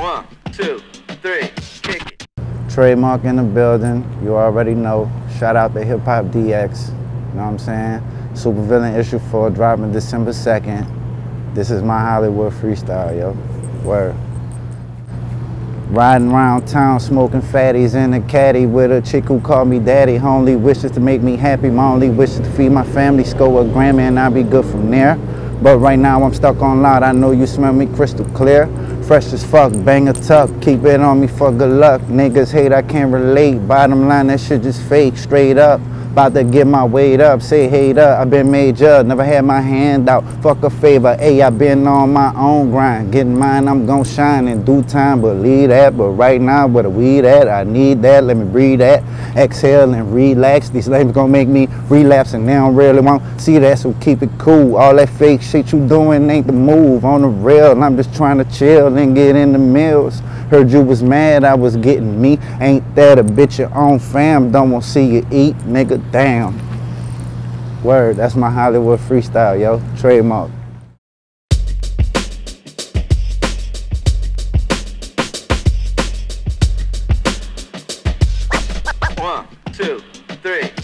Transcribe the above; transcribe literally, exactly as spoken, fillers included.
One, two, three, kick it. Trademark in the building, you already know. Shout out to HipHopDX, you know what I'm saying? Super Villain issue four dropping December second. This is my Hollywood freestyle, yo. Word. Riding around town, smoking fatties in a caddy with a chick who called me daddy. Her only wish is to make me happy. My only wish is to feed my family, score a Grammy, and I'll be good from there. But right now I'm stuck on loud. I know you smell me crystal clear. Fresh as fuck, bang a tuck, keep it on me for good luck. Niggas hate, I can't relate. Bottom line, that shit just fake, straight up. About to get my weight up, say hate up. I been major, never had my hand out. Fuck a favor, ayy, I been on my own grind. Getting mine, I'm gon' shine in due time, believe that. But right now, where the weed at? I need that, let me breathe that. Exhale and relax. These lames gon' make me relapse and they don't really want see that, so keep it cool. All that fake shit you doing ain't the move. On the real, I'm just trying to chill and get in the meals. Heard you was mad, I was getting me. Ain't that a bitch your own fam? Don't want to see you eat, nigga, damn. Word, that's my Hollywood freestyle, yo. Trademark. One, two, three.